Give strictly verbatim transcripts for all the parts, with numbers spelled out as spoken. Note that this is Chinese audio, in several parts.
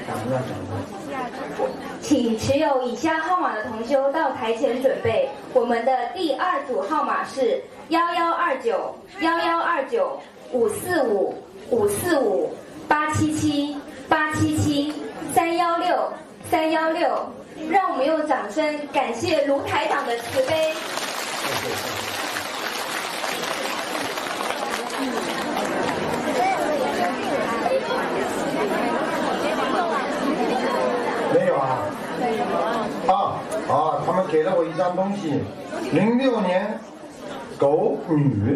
讲一下讲一下。 请持有以下号码的同修到台前准备。我们的第二组号码是幺幺二九幺幺二九五四五五四五八七七八七七三幺六三幺六。让我们用掌声感谢卢台长的慈悲。 没有啊？啊啊！他们给了我一张东西，零六年狗女，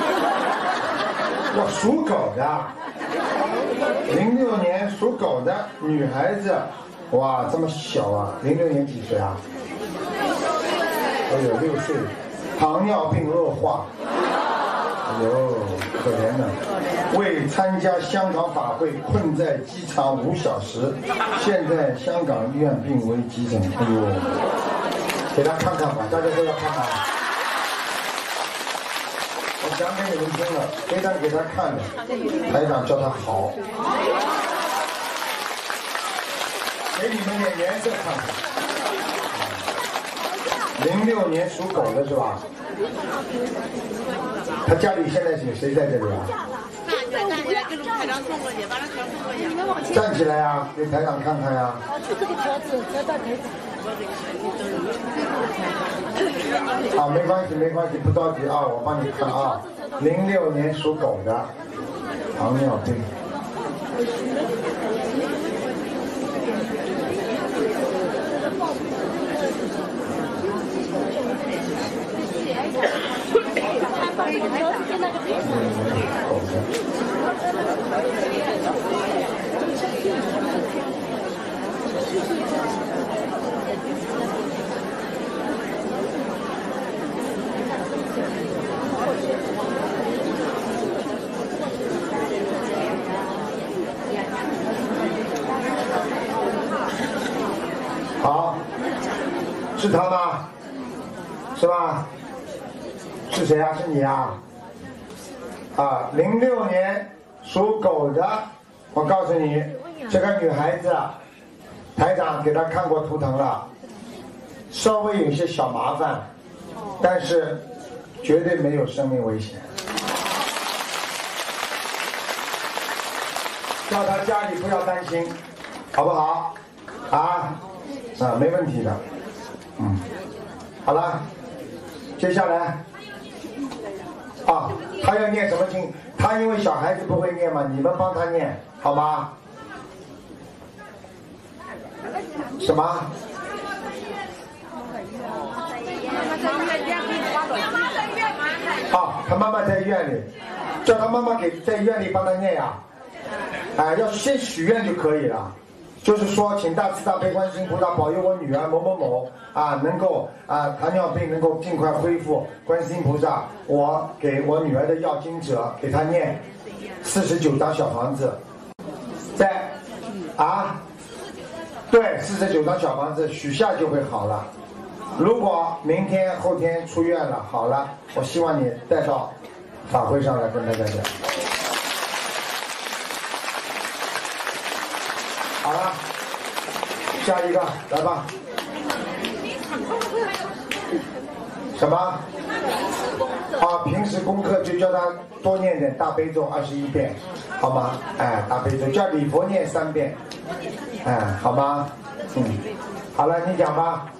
要属狗的，零六年属狗的女孩子，哇，这么小啊！零六年几岁啊？哎呦，六岁，糖尿病恶化，哎呦，可怜的。为参加香港法会困在机场五小时，现在香港医院病危急诊。哎呦，给他看看吧，大家都要看看。我讲给你们听了，非常给他看了，台长叫他好，给你们点颜色看看。零六年属狗的是吧？他家里现在有谁在这里啊？ 站起来，给卢台长送过去，把那条送过去。 站起来呀，给台长看看呀。 就这个条子，交到台长。啊，没关系，没关系，不着急啊，我帮你看啊。零六年属狗的，糖尿病。好，是他吗？是吧？是谁啊？是你啊？啊，零六年属狗的，我告诉你，这个女孩子，台长给她看过图腾了，稍微有些小麻烦，但是绝对没有生命危险。叫她家里不要担心，好不好？啊，啊，没问题的，嗯，好了，接下来。啊，他要念什么经？他因为小孩子不会念嘛，你们帮他念好吗？什么？啊，他妈妈在医院里，叫他妈妈给在医院里帮他念呀。啊，要先许愿就可以了。就是说，请大慈大悲观世音菩萨保佑我女儿某某某啊，能够啊糖尿病能够尽快恢复。观世音菩萨，我给我女儿的要经者给她念四十九张小房子，在啊，对，四十九张小房子许下就会好了。如果明天后天出院了好了，我希望你带到法会上来跟大家讲。好了，下一个来吧。什么？啊，平时功课就叫他多念点大悲咒二十一遍，好吗？哎，大悲咒叫礼佛念三遍，哎，好吗？嗯，好了，你讲吧。